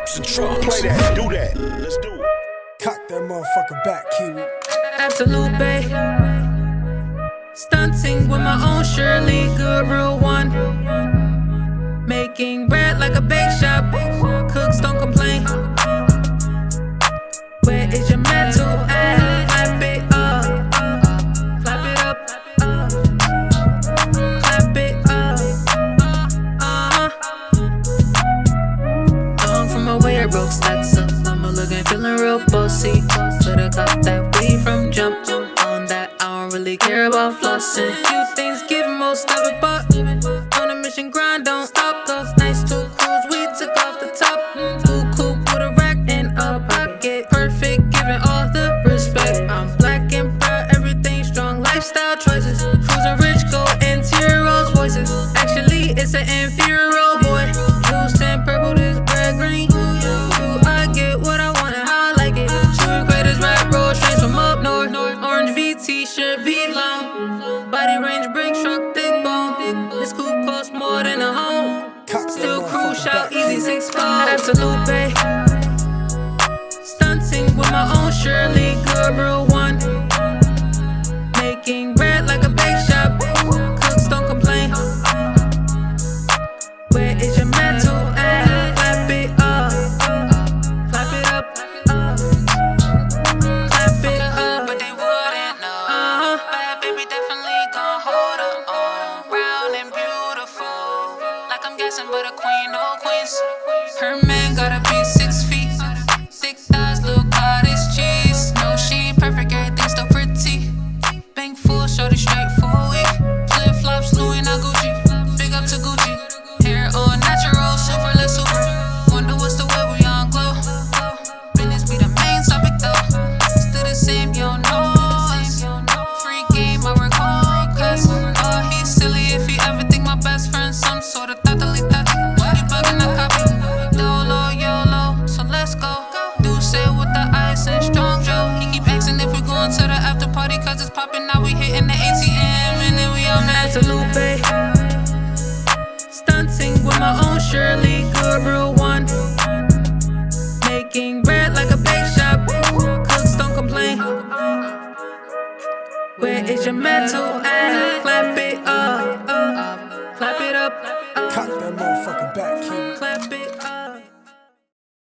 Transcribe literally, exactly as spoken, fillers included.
Traps and trunks. Play that, do that. Let's do it. Cock that motherfucker back, Kiwi. Absolute bae. Stunting with my own Shirley, good real one. Making bread like a bake shop. Cooks don't complain. Where is your metal at? Clap it up. Clap it up. Clap it up. Uh-huh. Long from away, I broke stacks up. Mama looking, feeling real bossy. Could've caught that weed from jump. On that, I don't really care about flossing. Few things give most of it, but on a mission, grind, don't stop. Those nice two cruise, we took off the top. Blue coupe with a rack in a pocket. Perfect, giving all the respect. I'm black and proud, everything strong. Lifestyle choices. Cruising rich, go interior Rolls voices. Actually, it's an inferior role, boy. Blue sand purple, this bread green. Do I get what I want and how I like it? Shooting craters, right road, trains from up north. Orange V t-shirt, V long. Body range, brick truck, thick bone. This coupe costs more than a home. Still cruise, shout easy, six fold. Absolute bae. Stunting with my own Shirley, good real one. Making bread like a bake shop. Cooks don't complain. Where is your metal at? Clap it up. Clap it up. Clap it up. But they wouldn't know. Uh-huh. Bad baby definitely gon' hold her on. Round and beautiful. Like I'm guessing, but a queen, no queens. Her man gotta be six feet. Thick thighs, little cottage cheese. No, she ain't perfect, everything's still pretty. Bank full, shorty straight for a week. Flip flops, Louis, not Gucci. Big up to Gucci. Hair all natural, super lit, super. Wonder what's the way we on glow. Business be the main topic though. Still the same, you don't know us. Free game, I work hard, cause oh, he's silly if he ever think my best friend some sort of thoughtfully thought. He bugging a copy. Dolo, YOLO, so let's go. Do say with the ice and strong Joe. He keep asking if we going to the after party, cause it's popping. Now we hitting the A T M and then we on that. Absolute bae. Stunting with my own Shirley, good real one. Making bread like a bake shop. Cooks don't complain. Where is your metal at?